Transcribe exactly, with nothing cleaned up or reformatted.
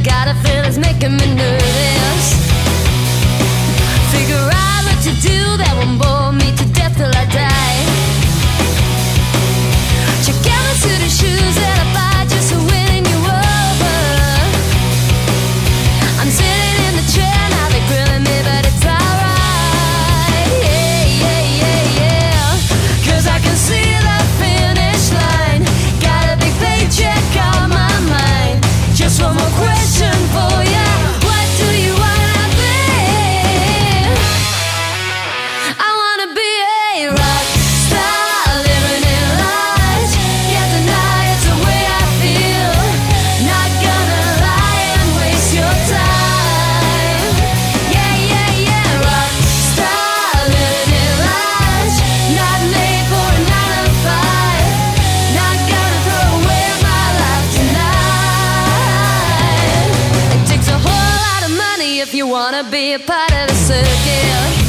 got a feeling's making me nervous. Figure out what to do that won't bore me to death till I die. Check out my suit of shoes that I buy just to win you over. I'm sitting in the chair, now they're grilling me, but it's alright. Yeah, yeah, yeah, yeah. Cause I can see the finish line. Got a big paycheck on my mind. Just one more question for ya. What do you wanna be? I wanna be a rock star, living in light. Can't deny it's the way I feel. Not gonna lie and waste your time. Yeah, yeah, yeah, rock star, living in light. Not made for a nine to five. Not gonna throw away my life tonight. It takes a whole lot of money if you wanna be a part of the circuit.